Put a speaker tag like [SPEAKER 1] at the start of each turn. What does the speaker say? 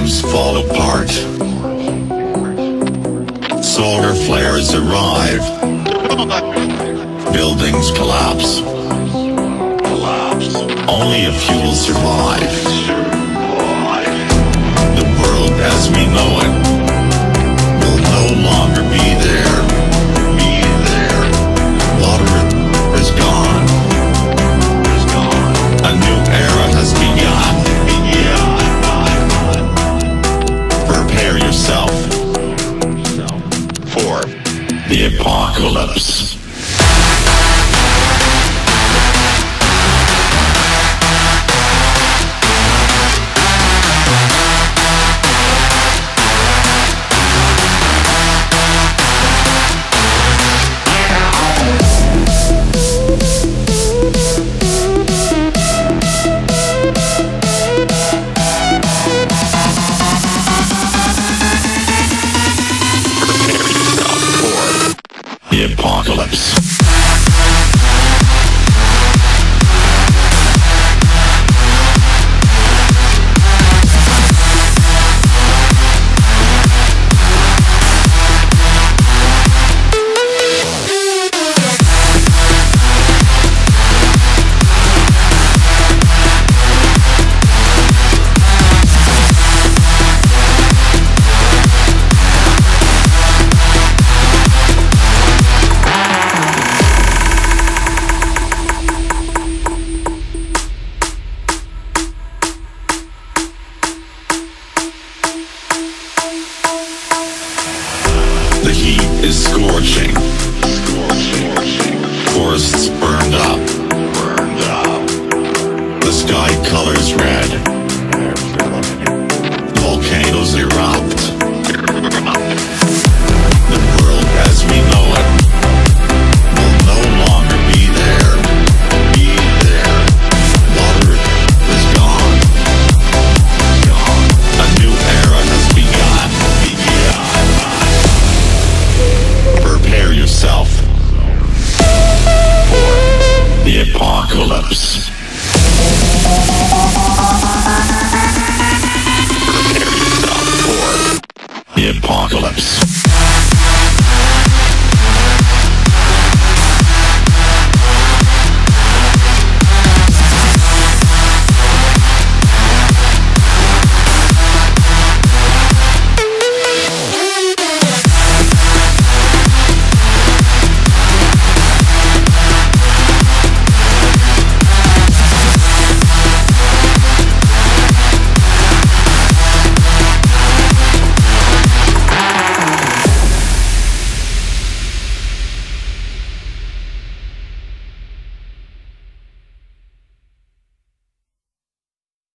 [SPEAKER 1] systems fall apart. Solar flares arrive. Buildings collapse. Only a few will survive. The world as we know it will no longer be there. Water is gone. A new era has begun. Prepare yourself for the apocalypse. The apocalypse. The heat is scorching. Forests burned up. The sky colors red.